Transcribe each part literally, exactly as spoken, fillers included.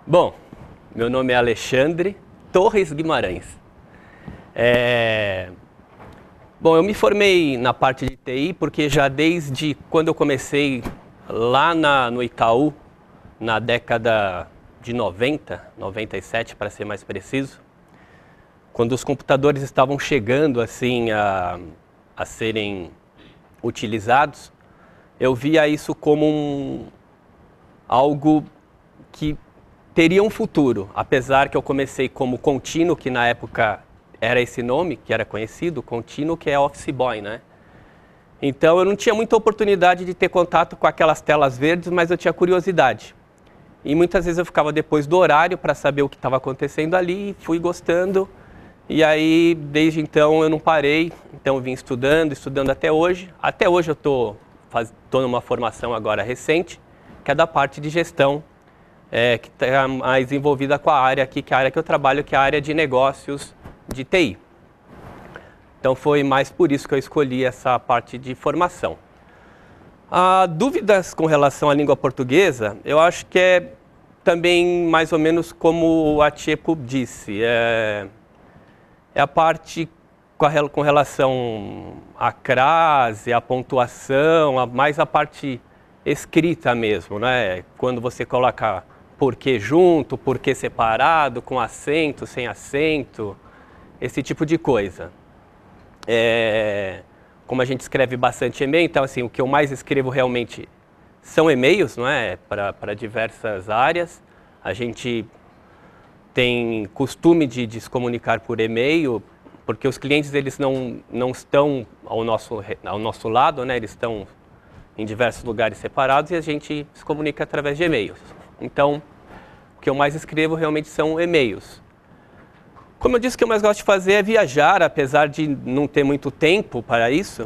Bom, meu nome é Alexandre Torres Guimarães. É... Bom, eu me formei na parte de T I porque já desde quando eu comecei lá na, no Itaú, na década de noventa, noventa e sete para ser mais preciso, quando os computadores estavam chegando assim a, a serem utilizados, eu via isso como um, algo que teria um futuro, apesar que eu comecei como contínuo, que na época era esse nome, que era conhecido, contínuo, que é office boy, né? Então eu não tinha muita oportunidade de ter contato com aquelas telas verdes, mas eu tinha curiosidade. E muitas vezes eu ficava depois do horário para saber o que estava acontecendo ali, fui gostando, e aí desde então eu não parei, então eu vim estudando, estudando até hoje. Até hoje eu estou tô numa formação agora recente, que é da parte de gestão, É, que está mais envolvida com a área aqui, que é a área que eu trabalho, que é a área de negócios de T I. Então foi mais por isso que eu escolhi essa parte de formação. Ah, dúvidas com relação à língua portuguesa, eu acho que é também mais ou menos como a Tchepo disse, é, é a parte com, a, com relação à crase, à pontuação, a, mais a parte escrita mesmo, né? Quando você coloca porquê junto, porquê separado, com acento, sem acento, esse tipo de coisa. É, como a gente escreve bastante e-mail, então assim, o que eu mais escrevo realmente são e-mails, não é? Para diversas áreas. A gente tem costume de, de se comunicar por e-mail, porque os clientes eles não, não estão ao nosso, ao nosso lado, né? Eles estão em diversos lugares separados e a gente se comunica através de e-mails. Então, o que eu mais escrevo realmente são e-mails. Como eu disse, o que eu mais gosto de fazer é viajar, apesar de não ter muito tempo para isso.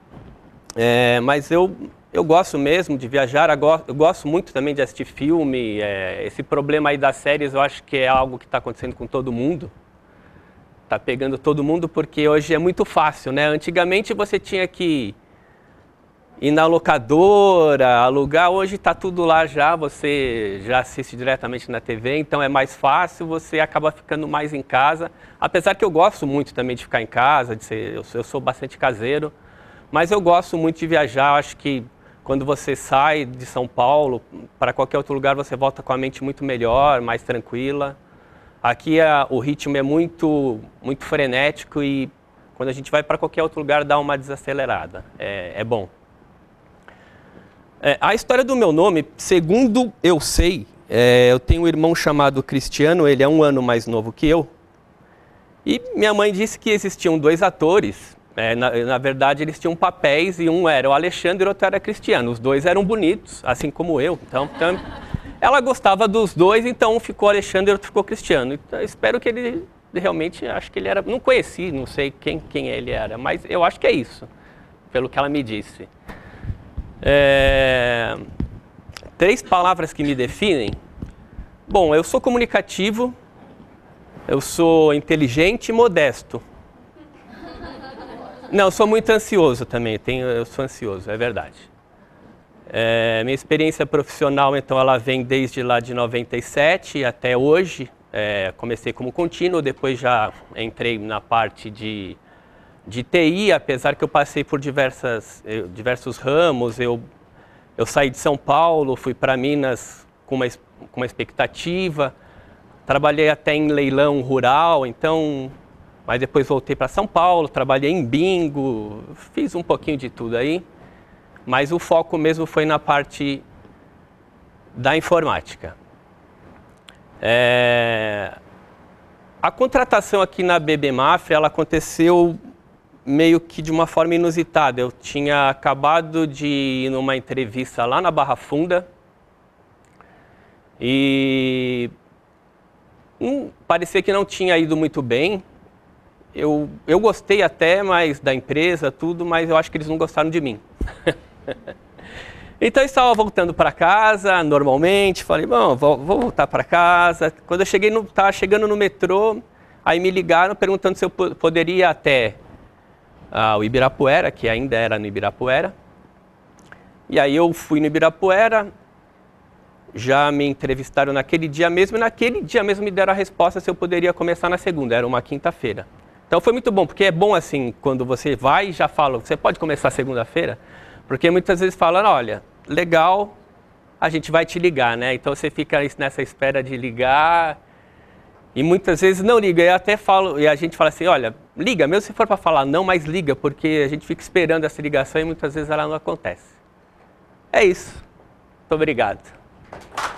É, mas eu, eu gosto mesmo de viajar, eu gosto muito também de assistir filme. É, esse problema aí das séries eu acho que é algo que está acontecendo com todo mundo. Está pegando todo mundo porque hoje é muito fácil, né? Antigamente você tinha que ir na locadora, alugar, hoje está tudo lá já, você já assiste diretamente na T V, então é mais fácil, você acaba ficando mais em casa. Apesar que eu gosto muito também de ficar em casa, de ser, eu, sou, eu sou bastante caseiro, mas eu gosto muito de viajar. Acho que quando você sai de São Paulo para qualquer outro lugar, você volta com a mente muito melhor, mais tranquila. Aqui a, o ritmo é muito, muito frenético e quando a gente vai para qualquer outro lugar dá uma desacelerada, é, é bom. É, a história do meu nome, segundo eu sei, é, eu tenho um irmão chamado Cristiano, ele é um ano mais novo que eu. E minha mãe disse que existiam dois atores, é, na, na verdade eles tinham papéis e um era o Alexandre e o outro era Cristiano. Os dois eram bonitos, assim como eu. Então, então ela gostava dos dois, então um ficou Alexandre e o outro ficou Cristiano. Então, espero que ele realmente, acho que ele era, não conheci, não sei quem, quem ele era, mas eu acho que é isso, pelo que ela me disse. É... Três palavras que me definem. Bom, eu sou comunicativo, eu sou inteligente e modesto. Não, eu sou muito ansioso também, tenho, eu sou ansioso, é verdade. É, minha experiência profissional, então, ela vem desde lá de noventa e sete até hoje. É, comecei como contínuo, depois já entrei na parte de de T I, apesar que eu passei por diversas, diversos ramos. Eu, eu saí de São Paulo, fui para Minas com uma, com uma expectativa, trabalhei até em leilão rural, então, mas depois voltei para São Paulo, trabalhei em bingo, fiz um pouquinho de tudo aí, mas o foco mesmo foi na parte da informática. É, a contratação aqui na B B Mafra, ela aconteceu meio que de uma forma inusitada. Eu tinha acabado de ir numa entrevista lá na Barra Funda e hum, parecia que não tinha ido muito bem. Eu, eu gostei até mais da empresa, tudo, mas eu acho que eles não gostaram de mim. Então eu estava voltando para casa normalmente, falei, bom, vou, vou voltar para casa. Quando eu cheguei no, estava chegando no metrô, aí me ligaram perguntando se eu poderia ir até Ah, o Ibirapuera, que ainda era no Ibirapuera. E aí eu fui no Ibirapuera, já me entrevistaram naquele dia mesmo, e naquele dia mesmo me deram a resposta se eu poderia começar na segunda, era uma quinta-feira. Então foi muito bom, porque é bom assim, quando você vai e já fala, você pode começar segunda-feira? Porque muitas vezes falam, olha, legal, a gente vai te ligar, né? Então você fica nessa espera de ligar, e muitas vezes não liga, eu até falo, e a gente fala assim, olha, liga, mesmo se for para falar não, mas liga, porque a gente fica esperando essa ligação e muitas vezes ela não acontece. É isso. Muito obrigado.